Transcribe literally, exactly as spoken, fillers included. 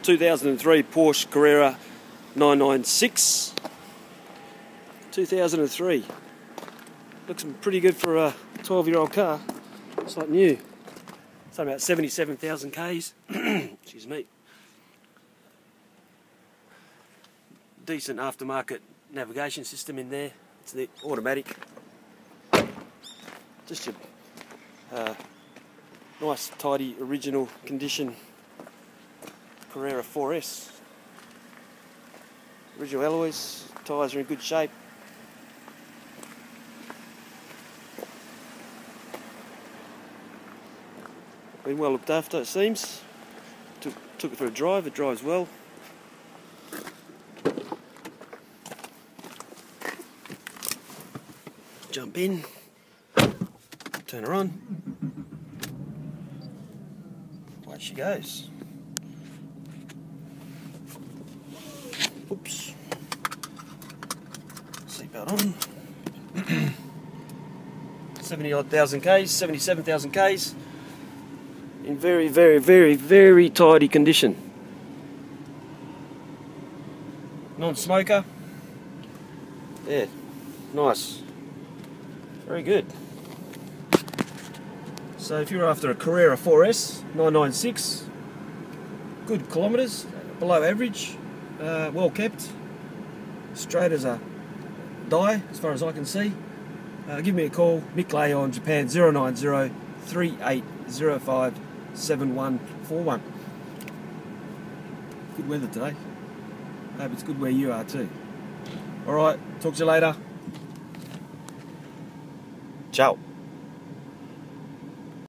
two thousand three Porsche Carrera nine ninety-six. two thousand three. Looks pretty good for a twelve year old car. It's like new. It's about seventy-seven thousand Ks. Excuse me. Decent aftermarket navigation system in there. It's the automatic. Just your uh, nice, tidy, original condition Carrera four S. Original alloys, tyres are in good shape. Been well looked after, it seems. Took, took it for a drive, it drives well. Jump in, turn her on, away she goes. Oops. Seatbelt on. seventy odd thousand Ks, seventy-seven thousand Ks. In very, very, very, very tidy condition. Non-smoker. Yeah, nice. Very good. So if you're after a Carrera four S nine ninety-six, good kilometres, below average, uh, well kept, straight as a die as far as I can see, uh, give me a call, Mick Lay on Japan zero nine zero, three eight zero five, seven one four one. Good weather today. Hope it's good where you are too. Alright, talk to you later. Ciao.